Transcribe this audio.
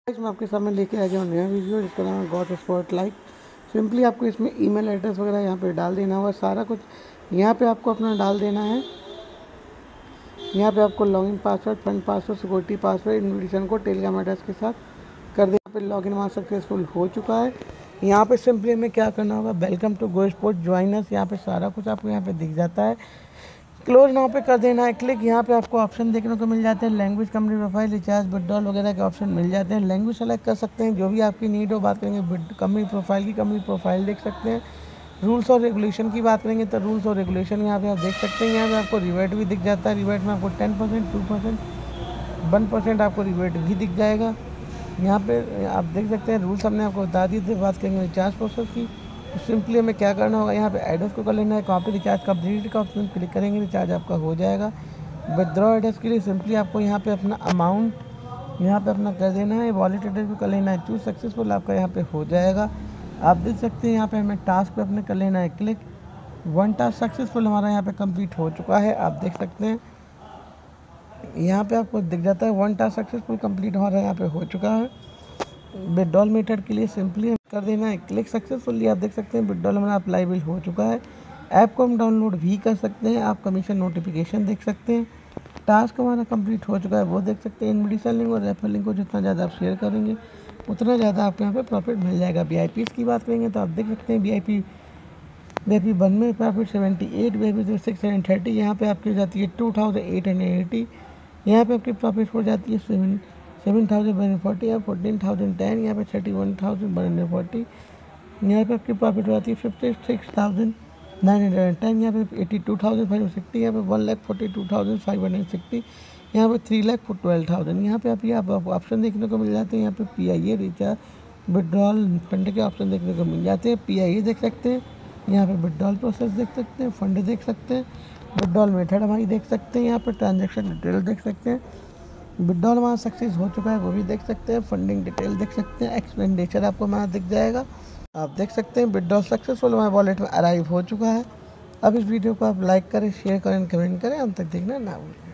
मैं आपके सामने लेके आ गया हूँ नया वीडियो जिसका नाम है गॉड स्पॉट लाइक। सिंपली आपको इसमें ईमेल एड्रेस वगैरह यहाँ पे डाल देना होगा, सारा कुछ यहाँ पे आपको अपना डाल देना है। यहाँ पे आपको login password, fund password, security password, invitation को टेलीग्राम एड्रेस के साथ कर दे। यहाँ पे लॉगिन हमारा सक्सेसफुल हो चुका है। यहाँ पे सिंपली हमें क्या करना होगा, welcome to go spot join us, यहाँ पे सारा कुछ आपको यहाँ पे दिख जाता है। क्लोज नाउ पे कर देना है क्लिक। यहाँ पे आपको ऑप्शन देखने को मिल जाते हैं, language, company profile, recharge, withdrawal वगैरह के ऑप्शन मिल जाते हैं। लैंग्वेज सेलेक्ट कर सकते हैं, जो भी आपकी नीड हो। बात करेंगे कंपनी प्रोफाइल की, कंपनी प्रोफाइल देख सकते हैं। रूल्स और रेगुलेशन की बात करेंगे तो रूल्स और रेगुलेशन यहाँ पे आप देख सकते हैं। यहाँ पे आपको रिबेट भी दिख जाता है। रिबेट में आपको 10%, 2%, 1% आपको रिबेट भी दिख जाएगा। यहाँ पे आप देख सकते हैं रूल्स हमने आपको बता दिए थे। बात करेंगे रिचार्ज प्रोसेस की, तो सिंपली हमें क्या करना होगा, यहाँ पे एड्रेस को कर लेना है कॉपी, रिचार्ज कंप्लीट का ऑप्शन क्लिक करेंगे, रिचार्ज आपका हो जाएगा। विदड्रॉ एड्रेस के लिए सिंपली आपको यहाँ पे अपना अमाउंट यहाँ पे अपना कर देना है। वॉलेट एड्रेस को कर लेना है चूज, सक्सेसफुल आपका यहाँ पे हो जाएगा। आप देख सकते हैं यहाँ पे हमें टास्क पे अपने कर लेना है क्लिक। 1 टास्क सक्सेसफुल हमारा यहाँ पे कंप्लीट हो चुका है। आप देख सकते हैं यहाँ पे आपको दिख जाता है 1 टास्क सक्सेसफुल कंप्लीट हमारा यहाँ पे हो चुका है। विड्रॉल मेथड के लिए सिंपली कर देना है क्लिक, सक्सेसफुली आप देख सकते हैं विड्रॉल हमारा अप्लाईबल हो चुका है। ऐप को हम डाउनलोड भी कर सकते हैं। आप कमीशन नोटिफिकेशन देख सकते हैं। टास्क हमारा कंप्लीट हो चुका है वो देख सकते हैं। इन्विटेशन लिंक और रेफर लिंक को जितना ज़्यादा आप शेयर करेंगे उतना ज़्यादा आपको यहाँ पे प्रॉफिट मिल जाएगा। VIP की बात करेंगे तो आप देख सकते हैं VIP 1 में प्रॉफिट 78, VIP 6 and 30, यहाँ पे आपकी हो जाती है 2880। यहाँ पे आपकी प्रॉफिट हो जाती है 7,140 या 14,010, यहाँ पे 31,140। यहाँ पे आपकी प्रॉफिट हो जाती है 56,910, यहाँ पे 82,560, यहाँ पे 1,42,560, यहाँ पे 3,12,000। यहाँ पे आप ऑप्शन देखने को मिल जाते हैं। यहाँ पे PIA, रिचार्ज, विड्रॉल, फंड के ऑप्शन देखने को मिल जाते हैं। PIA देख सकते हैं, यहाँ पे विड्रॉल प्रोसेस देख सकते हैं, फंड देख सकते हैं, विड्रॉल मेथड हमारी देख सकते हैं, यहाँ पे ट्रांजेक्शन डिटेल देख सकते हैं। विड्रॉल हमारा सक्सेस हो चुका है वो भी देख सकते हैं। फंडिंग डिटेल देख सकते हैं। एक्सपेंडिचर आपको हमारा दिख जाएगा। आप देख सकते हैं विड्रॉल सक्सेसफुल हमारे वॉलेट में अराइव हो चुका है। अब इस वीडियो को आप लाइक करें, शेयर करें, कमेंट करें। अंत तक देखना ना भूलें।